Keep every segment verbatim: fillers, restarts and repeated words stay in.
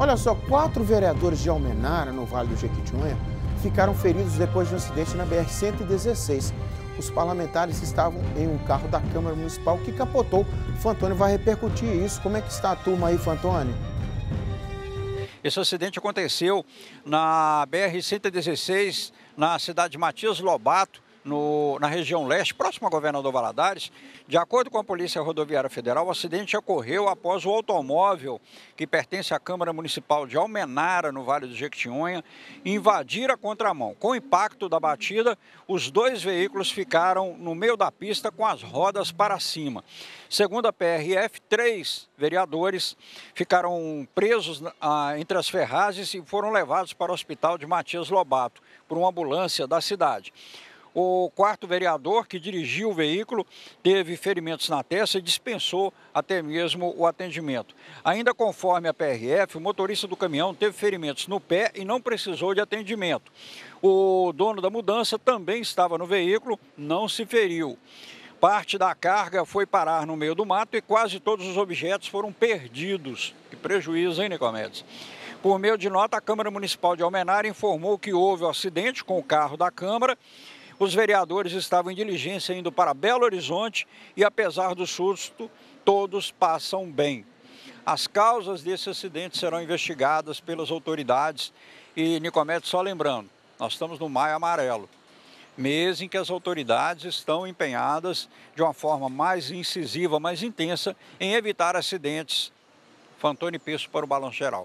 Olha só, quatro vereadores de Almenara, no Vale do Jequitinhonha, ficaram feridos depois de um acidente na B R cento e dezesseis. Os parlamentares estavam em um carro da Câmara Municipal que capotou. Fantoni vai repercutir isso. Como é que está a turma aí, Fantoni? Esse acidente aconteceu na B R cento e dezesseis, na cidade de Matias Lobato, no, na região leste, próximo ao Governador Valadares. De acordo com a Polícia Rodoviária Federal, o acidente ocorreu após o automóvel que pertence à Câmara Municipal de Almenara, no Vale do Jequitinhonha, invadir a contramão. Com o impacto da batida, os dois veículos ficaram no meio da pista com as rodas para cima. Segundo a P R F, três vereadores ficaram presos ah, entre as ferragens e foram levados para o hospital de Matias Lobato por uma ambulância da cidade. O quarto vereador, que dirigiu o veículo, teve ferimentos na testa e dispensou até mesmo o atendimento. Ainda conforme a P R F, o motorista do caminhão teve ferimentos no pé e não precisou de atendimento. O dono da mudança também estava no veículo, não se feriu. Parte da carga foi parar no meio do mato e quase todos os objetos foram perdidos. Que prejuízo, hein, Nicomedes? Por meio de nota, a Câmara Municipal de Almenara informou que houve um acidente com o carro da Câmara. Os vereadores estavam em diligência indo para Belo Horizonte e, apesar do susto, todos passam bem. As causas desse acidente serão investigadas pelas autoridades. E, Nicomedes, só lembrando, nós estamos no Maio Amarelo, mês em que as autoridades estão empenhadas de uma forma mais incisiva, mais intensa, em evitar acidentes. Fantoni Peço para o Balanço Geral.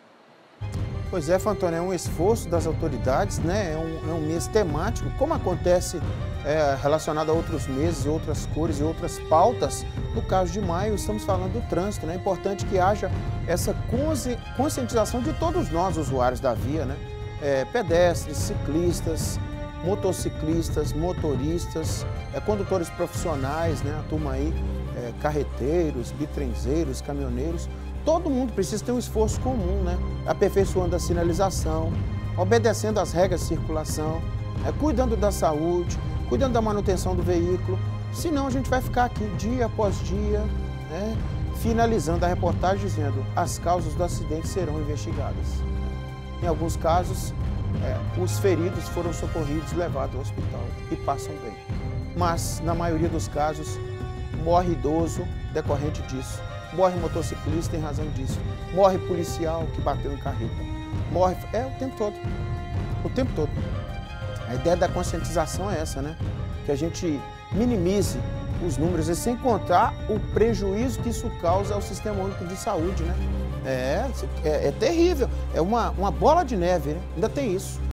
Pois é, Fantoni, é um esforço das autoridades, né? É um, é um mês temático, como acontece é, relacionado a outros meses, outras cores e outras pautas. No caso de maio, estamos falando do trânsito, né? É importante que haja essa conscientização de todos nós, usuários da via, né? É, pedestres, ciclistas, motociclistas, motoristas, é, condutores profissionais, né? A turma aí, é, carreteiros, bitrenzeiros, caminhoneiros. Todo mundo precisa ter um esforço comum, né? Aperfeiçoando a sinalização, obedecendo às regras de circulação, é, cuidando da saúde, cuidando da manutenção do veículo. Senão a gente vai ficar aqui dia após dia, né? Finalizando a reportagem dizendo as causas do acidente serão investigadas. Em alguns casos, é, os feridos foram socorridos, levados ao hospital e passam bem. Mas, na maioria dos casos, morre idoso decorrente disso. Morre motociclista em razão disso. Morre policial que bateu em carreta. Morre... É, o tempo todo. O tempo todo. A ideia da conscientização é essa, né? Que a gente minimize os números e sem contar o prejuízo que isso causa ao Sistema Único de Saúde, né? É, é, é terrível. É uma, uma bola de neve, né? Ainda tem isso.